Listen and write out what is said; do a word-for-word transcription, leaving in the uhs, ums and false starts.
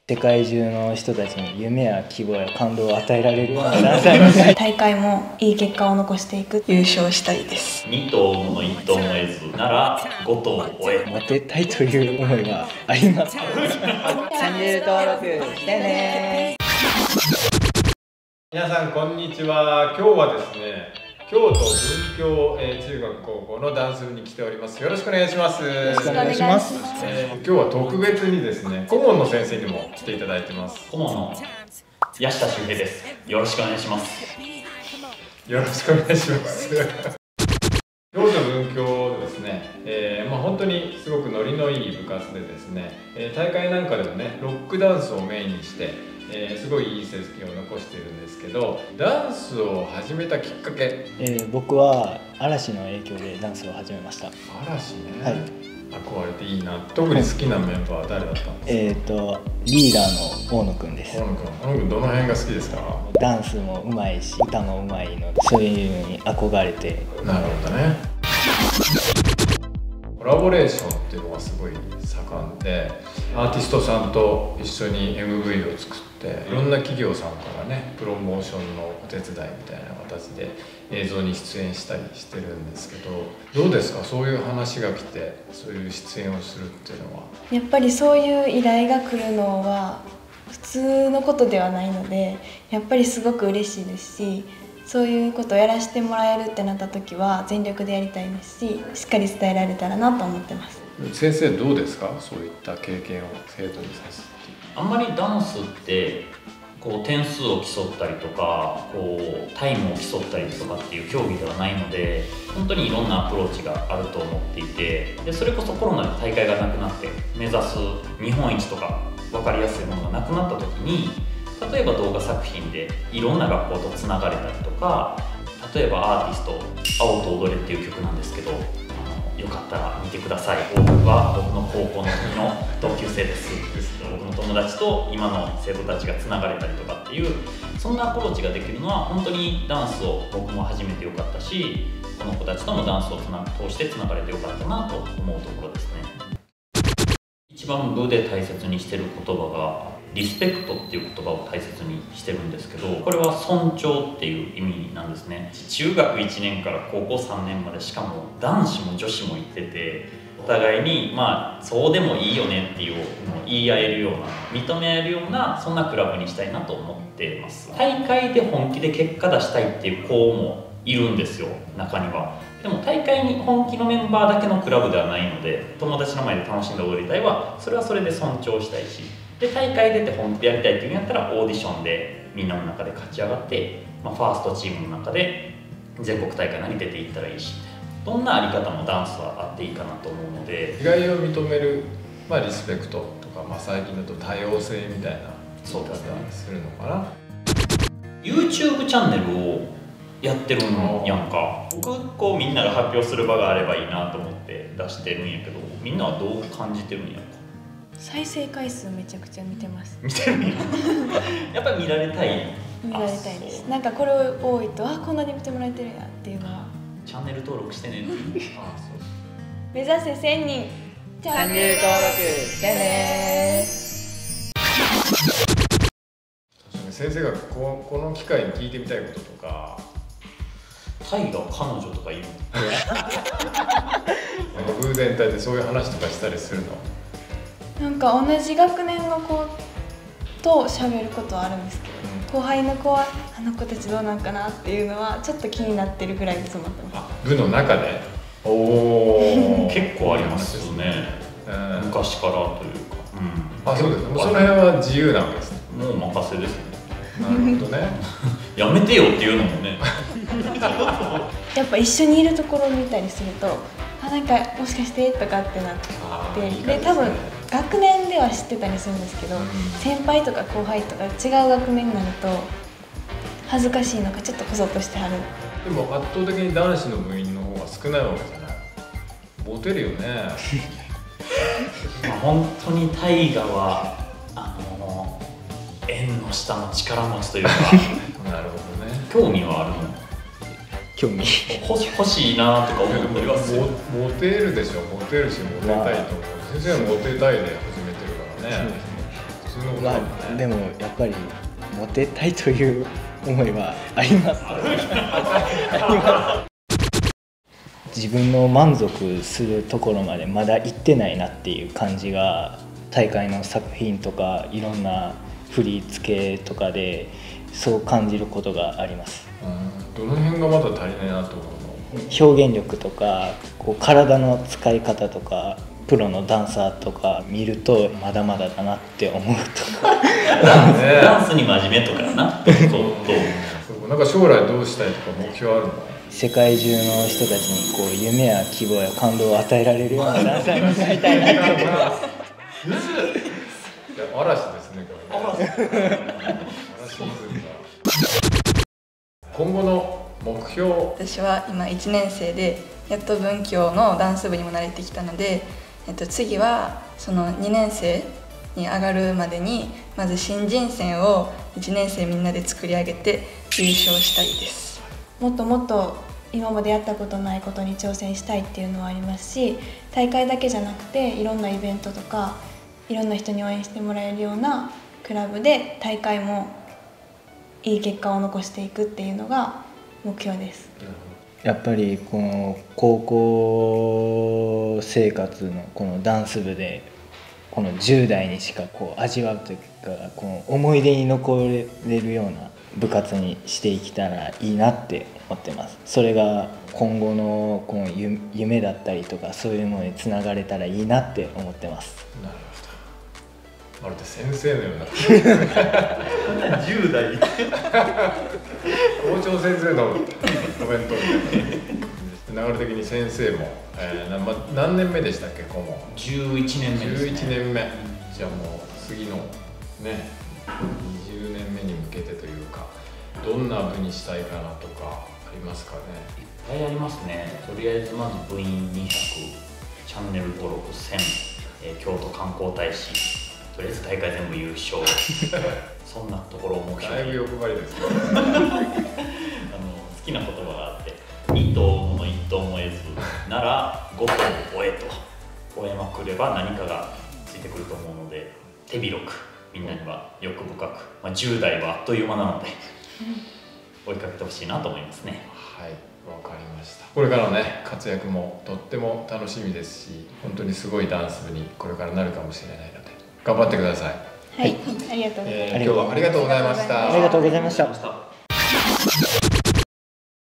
世界中の人たちに夢や希望や感動を与えられるようなダンサーになり大会もいい結果を残していく、優勝したいです。 に頭のいっ頭も得ずならご頭を終えモテたいという思いがあります。チャンネル登録してね。 皆さんこんにちは。今日はですね、京都文京、えー、中学高校のダンス部に来ております。よろしくお願いします。よろしくお願いします。 えー、今日は特別にですね、顧問の先生にも来ていただいてます。 顧問の矢下修平です。よろしくお願いします。 よろしくお願いします。京都文京ですね、えーまあ、本当にすごくノリのいい部活でですね、えー、大会なんかでもね、ロックダンスをメインにして、えー、すごいいい成績を残しているんですけど、ダンスを始めたきっかけ、 えー、僕は嵐の影響でダンスを始めました。 嵐ね、 はい、 憧れていいな。特に好きなメンバーは誰だったんですか？ えっとリーダーの大野くんです。 大野くん、大野くんどの辺が好きですか？ ダンスもうまいし歌もうまいので、そういうのに憧れて。 なるほどね。コラボレーションっていうのがすごい盛んで、アーティストさんと一緒に エムブイ を作って、いろんな企業さんからね、プロモーションのお手伝いみたいな形で映像に出演したりしてるんですけど、どうですか、そういう話が来てそういう出演をするっていうのは。 やっぱりそういう依頼が来るのは普通のことではないので、やっぱりすごく嬉しいですし、そういうことをやらせてもらえるってなった時は全力でやりたいですし、しっかり伝えられたらなと思ってます。 先生どうですか、そういった経験を生徒にさせて。 あんまりダンスってこう点数を競ったりとか、こうタイムを競ったりとかっていう競技ではないので、本当にいろんなアプローチがあると思っていて、でそれこそコロナで大会がなくなって目指す日本一とか分かりやすいものがなくなった時に、例えば動画作品でいろんな学校とつながれたりとか、例えばアーティスト「青と踊れ」っていう曲なんですけど、あのよかったら見てください。僕は僕の高校の時の同級生です。僕の友達と今の生徒たちがつながれたりとかっていう、そんなアプローチができるのは本当にダンスを僕も始めてよかったし、この子たちともダンスをつな通してつながれてよかったなと思うところですね。一番部で大切にしてる言葉がリスペクトっていう言葉を大切にしてるんですけど、これは尊重っていう意味なんですね。中学いちねんから高校さんねんまで、しかも男子も女子も行ってて、お互いにまあそうでもいいよねっていうのを言い合えるような、認め合えるような、そんなクラブにしたいなと思ってます。大会で本気で結果出したいっていう子もいるんですよ、中には。でも大会に本気のメンバーだけのクラブではないので、友達の前で楽しんで踊りたいはそれはそれで尊重したいし、で大会出て本気でやりたいっていうんやったらオーディションでみんなの中で勝ち上がって、まあ、ファーストチームの中で全国大会に出ていったらいいし、どんなあり方もダンスはあっていいかなと思うので、 違いを認める、まあ、リスペクトとか、まあ、最近だと多様性みたいな言い方するのかな。 YouTube チャンネルをやってるんやんか。僕こうみんなが発表する場があればいいなと思って出してるんやけど、みんなはどう感じてるんやんか。 再生回数めちゃくちゃ見てます。 見てるんややっぱり見られたい。 見られたいです。なんかこれ多いと、あ、こんなに見てもらえてるんやっていうのは。 チャンネル登録してねあそう目指せせんにん、 チャンネル登録してね。 先生がここの機会に聞いてみたいこととか。 タイが彼女とかいるの部全体でそういう話とかしたりするの？ なんか同じ学年の子と喋ることはあるんですけど、うん、後輩の子はあの子たちどうなんかなっていうのはちょっと気になってるぐらいで詰まってます。 部の中でおお結構ありますよね、うん、昔からというか、 うん、あ、そうですか。その辺は自由なわけですね。 もう任せですね。 なるほどねやめてよっていうのもねやっぱ一緒にいるところを見たりすると、あ、なんかもしかしてとかってなって、いいで多分学年では知ってたりするんですけど、うん、先輩とか後輩とか違う学年になると恥ずかしいのか、ちょっとこそっとしてはる。 でも圧倒的に男子の部員の方が少ないわけじゃない。モテるよねまあ本当に大河はあの縁の下の力持ちというかなるほどね。 興味はあるの？ 興味欲しいなとか思ったりはする。 モテるでしょ。モテるしモテたいと思う。先生はモテたいで始めてるからね。 普通のことまなんだあ、 ね。 でもやっぱりモテたいという思いはありますあります自分の満足するところまでまだ行ってないなっていう感じが大会の作品とかいろんな振り付けとかでそう感じることがあります。 うん、どの辺がまだ足りないなと思うの？ 表現力とかこう体の使い方とかプロのダンサーとか見るとまだまだだなって思うとかダンスに真面目とかなそうそうそうなんか将来どうしたいとか目標あるの？ 世界中の人たちにこう夢や希望や感動を与えられるようなダンサーになりたいなって思います。 いや嵐ですねこれね。嵐シーズンが今後の目標。 私は今いちねん生でやっと文教のダンス部にも慣れてきたので、えっと、次はそのにねん生に上がるまでにまず新人戦をいちねん生みんなで作り上げて優勝したいです。 もっともっと今までやったことないことに挑戦したいっていうのはありますし、大会だけじゃなくていろんなイベントとかいろんな人に応援してもらえるようなクラブで大会もいい結果を残していくっていうのが目標です。 やっぱりこの高校生活のこのダンス部でこのじゅう代にしかこう味わうというかこの思い出に残れるような部活にしていけたらいいなって思ってます。それが今後のこの夢だったりとかそういうものにつながれたらいいなって思ってます。 なるほど。まるで先生のようなじゅう代校長先生のコメントみたいな流れ的に先生も、えーなま、何年目でしたっけ？顧問じゅういちねんめですね。 じゅういちねんめ、じゃあもう次のねにじゅうねんめに向けてというかどんな部にしたいかなとかありますかね？ いっぱいありますね。とりあえずまず部員にひゃく、チャンネル登録せん、えー、京都観光大使、とりあえず大会全部優勝そんなところを目標に。 だいぶ欲張りですねあの好きな言葉があって一頭追うもの一頭も得ずなら五頭追えと追えまくれば何かがついてくると思うので手広くみんなには欲深く、まあ、じゅう代はあっという間なので追いかけてほしいなと思いますね。 はい、わかりました。これからのね活躍もとっても楽しみですし本当にすごいダンス部にこれからなるかもしれないので頑張ってください。 はい、ありがとうございます。 えー、今日はありがとうございました。 ありがとうございました。